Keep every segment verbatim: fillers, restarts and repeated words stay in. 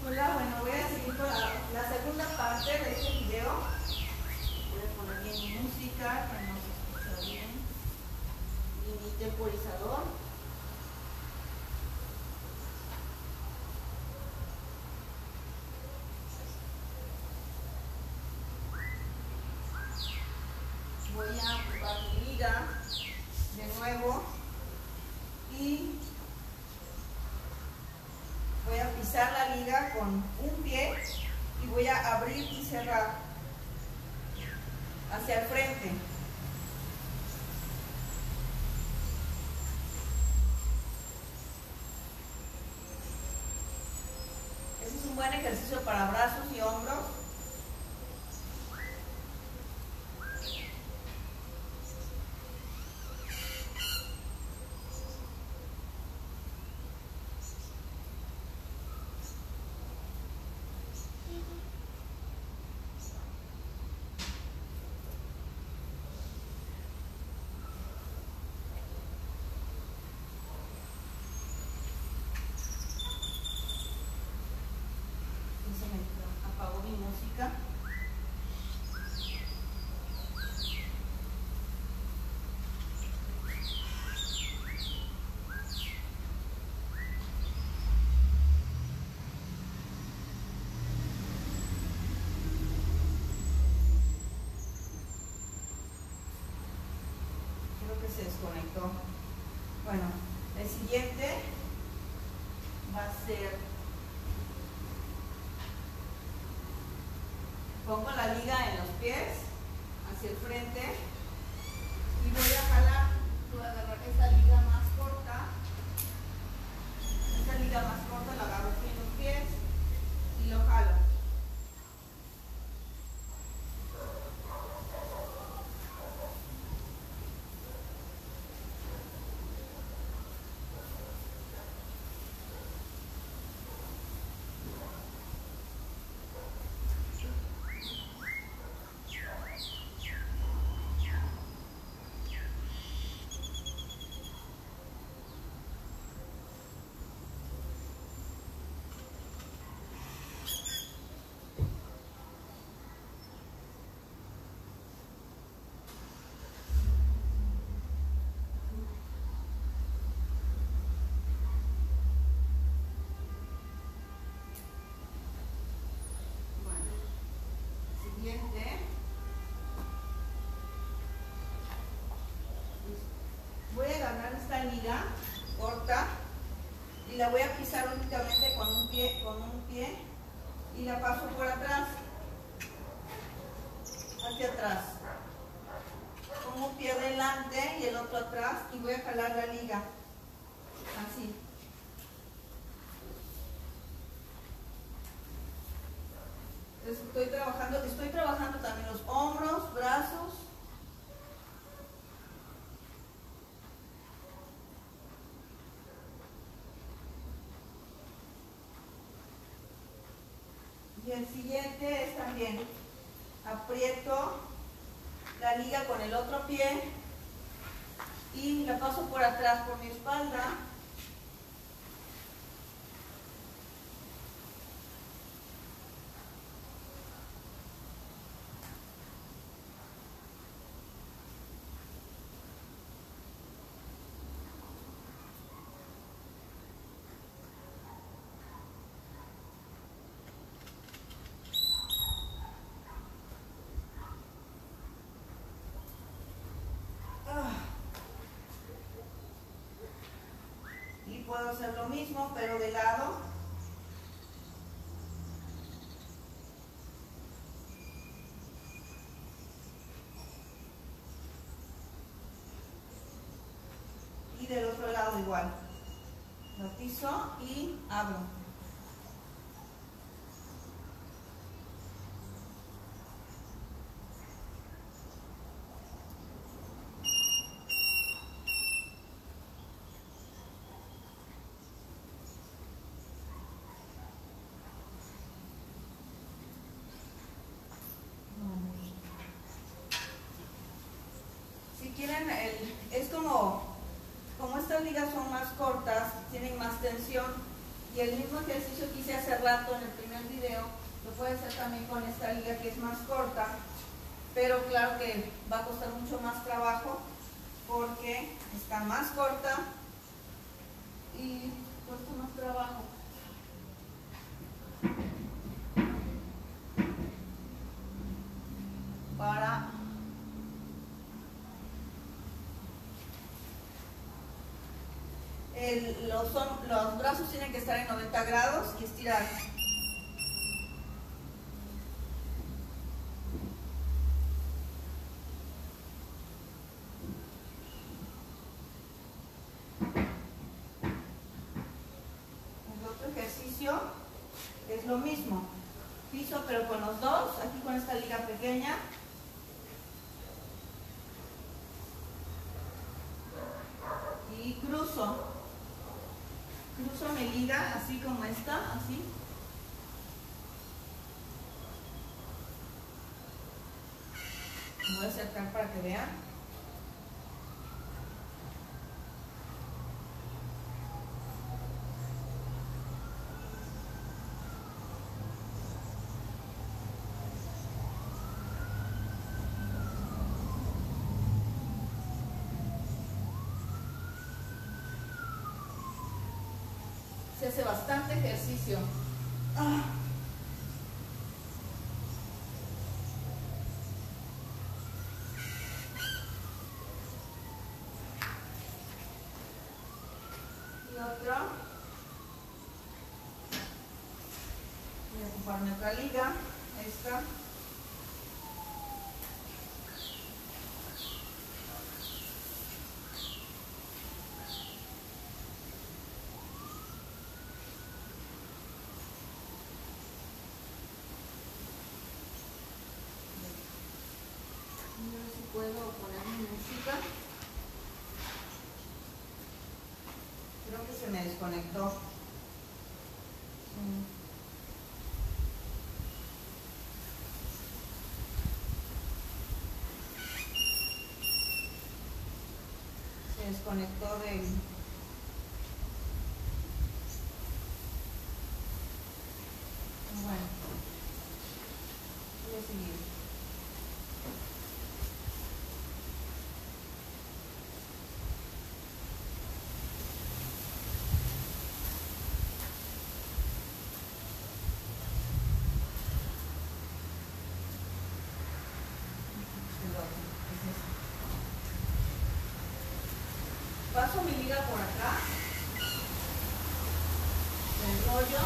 Hola, bueno, voy a seguir con la, la segunda parte de este video. Voy a poner bien mi música, que no se escucha bien. Y mi temporizador. Voy a ocupar mi liga de nuevo y voy a pisar la liga con un pie y voy a abrir y cerrar hacia el frente. Ese es un buen ejercicio para brazos y hombros. Apago mi música. Creo que se desconectó. Bueno, el siguiente va a ser, pongo la liga en los pies hacia el frente y voy a jalar, voy a agarrar esta liga más corta, esta liga más corta la agarro aquí en los pies y lo jalo. Voy a agarrar esta liga corta y la voy a pisar únicamente con un pie, con un pie y la paso por atrás, hacia atrás. Pongo un pie delante y el otro atrás y voy a jalar la liga, así. Estoy trabajando, estoy trabajando también los hombros, brazos. Y el siguiente es también, aprieto la liga con el otro pie y la paso por atrás por mi espalda. Puedo hacer lo mismo, pero de lado. Y del otro lado igual. Lo piso y abro. Quieren el, es como, como estas ligas son más cortas, tienen más tensión, Y el mismo ejercicio que hice hace rato en el primer video, lo puedes hacer también con esta liga que es más corta, pero claro que va a costar mucho más trabajo porque está más corta y cuesta más trabajo. Para el, los, los brazos tienen que estar en noventa grados y estirar. El otro ejercicio es lo mismo, piso pero con los dos, aquí con esta liga pequeña. Y cruzo, cruzo mi liga así como esta, así. Me voy a acercar para que vean. Se hace bastante ejercicio. Ah. Y otro. Voy a ocuparme otra liga. Esta. Puedo poner mi música. Creo que se me desconectó. Sí. Se desconectó del... Bueno, voy a seguir. Paso mi liga por acá, me enrollo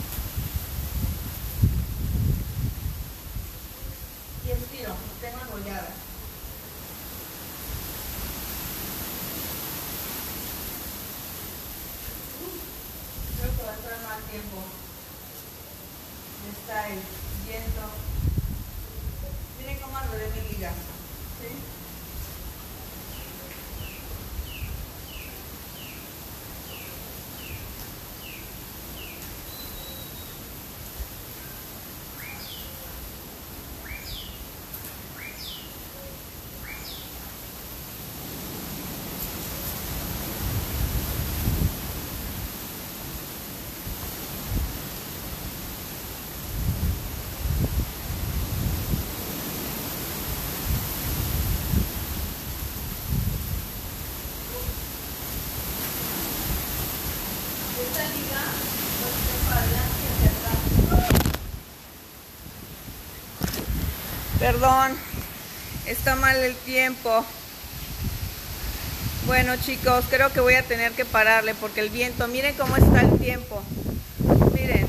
y estiro, tengo enrollada. Creo que va a entrar más tiempo. Está el viento. Miren cómo enrollé mi liga. ¿Sí? Esta liga lo hacer para adelante y hacia atrás. Perdón, está mal el tiempo. Bueno chicos, creo que voy a tener que pararle porque el viento, miren cómo está el tiempo. Miren.